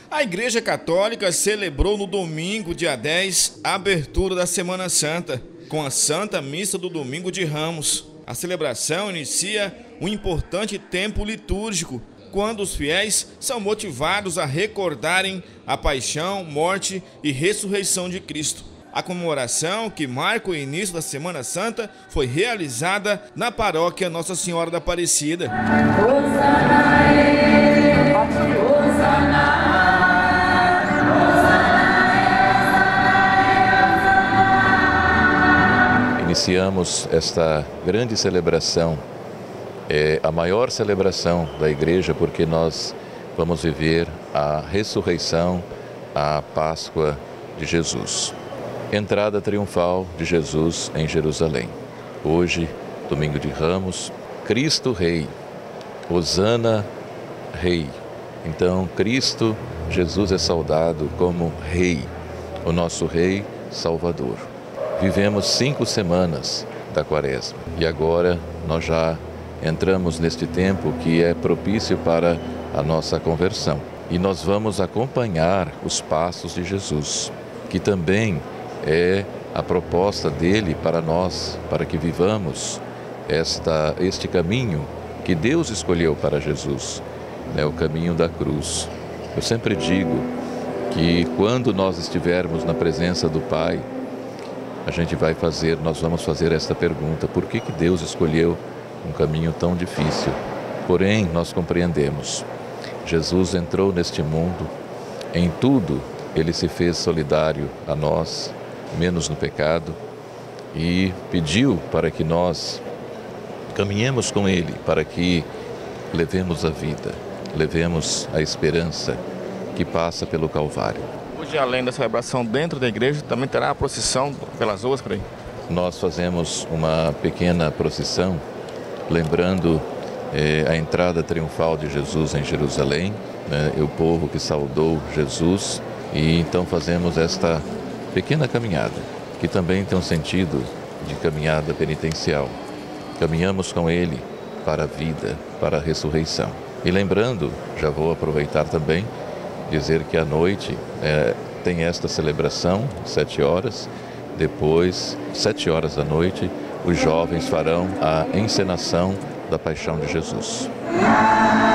A Igreja Católica celebrou no domingo, dia 10, a abertura da Semana Santa, com a Santa Missa do Domingo de Ramos. A celebração inicia um importante tempo litúrgico, quando os fiéis são motivados a recordarem a paixão, morte e ressurreição de Cristo. A comemoração, que marca o início da Semana Santa, foi realizada na paróquia Nossa Senhora da Aparecida. Iniciamos esta grande celebração, a maior celebração da Igreja, porque nós vamos viver a ressurreição, a Páscoa de Jesus. Entrada triunfal de Jesus em Jerusalém. Hoje, domingo de Ramos, Cristo Rei, Hosana Rei. Então, Cristo, Jesus é saudado como Rei, o nosso Rei Salvador. Vivemos 5 semanas da Quaresma e agora nós já entramos neste tempo que é propício para a nossa conversão. E nós vamos acompanhar os passos de Jesus, que também é a proposta dele para nós, para que vivamos este caminho que Deus escolheu para Jesus, o caminho da cruz. Eu sempre digo que quando nós estivermos na presença do Pai, nós vamos fazer esta pergunta: por que Deus escolheu um caminho tão difícil? Porém, nós compreendemos. Jesus entrou neste mundo, em tudo ele se fez solidário a nós, menos no pecado, e pediu para que nós caminhemos com ele, para que levemos a vida, levemos a esperança que passa pelo Calvário. Hoje, além da celebração dentro da igreja, também terá a procissão pelas ruas por aí? Nós fazemos uma pequena procissão, lembrando a entrada triunfal de Jesus em Jerusalém, o povo que saudou Jesus, e então fazemos esta pequena caminhada, que também tem um sentido de caminhada penitencial. Caminhamos com ele para a vida, para a ressurreição. E lembrando, já vou aproveitar também, dizer que à noite tem esta celebração, 7 horas. Depois, 7 horas da noite, os jovens farão a encenação da paixão de Jesus.